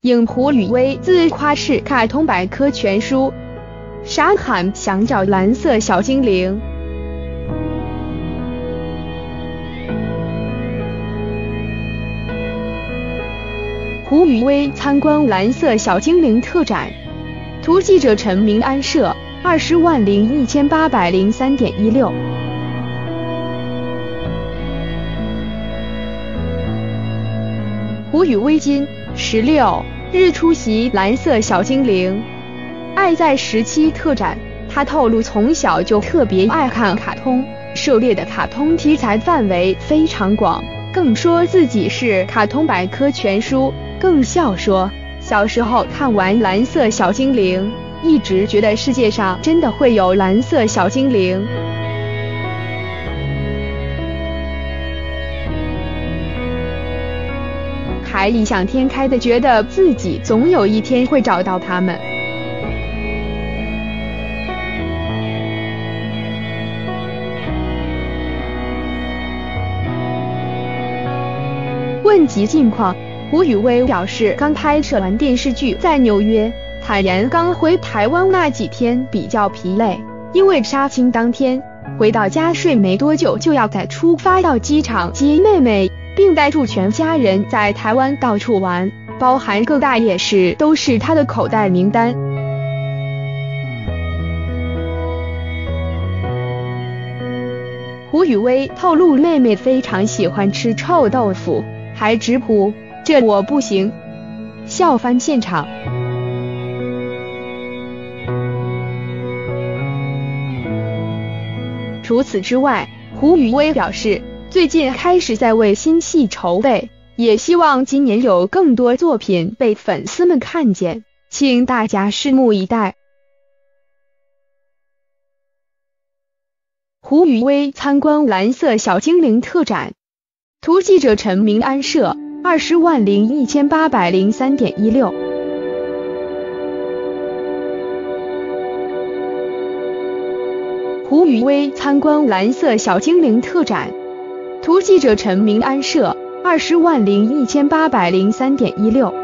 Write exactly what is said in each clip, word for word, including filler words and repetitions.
影胡宇威自夸是卡通百科全书。傻喊想找蓝色小精灵。胡宇威参观蓝色小精灵特展，图记者陈明安摄，二十万零一千八百零三点一六。胡宇威今十六日出席蓝色小精灵爱在十七特展，他透露从小就特别爱看卡通，涉猎的卡通题材范围非常广，更说自己是卡通百科全书，更笑说小时候看完蓝色小精灵，一直觉得世界上真的会有蓝色小精灵。还异想天开的觉得自己总有一天会找到他们。问及近况，胡宇威表示刚拍摄完电视剧在纽约，坦言刚回台湾那几天比较疲累，因为杀青当天回到家睡没多久就要再出发到机场接妹妹，并带住全家人在台湾到处玩，包含各大夜市都是他的口袋名单。胡宇威透露妹妹非常喜欢吃臭豆腐，还直呼这我不行，笑翻现场。除此之外，胡宇威表示最近开始在为新戏筹备，也希望今年有更多作品被粉丝们看见，请大家拭目以待。胡宇威参观蓝色小精灵特展，图记者陈明安摄，二十万零一千八百零三点一六。胡宇威参观蓝色小精灵特展，图记者陈明安摄，二十万零一千八百零三点一六。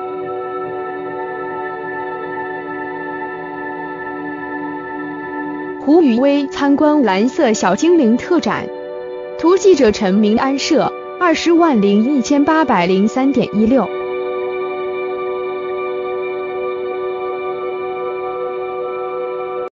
胡宇威参观蓝色小精灵特展，图记者陈明安摄，二十万零一千八百零三点一六。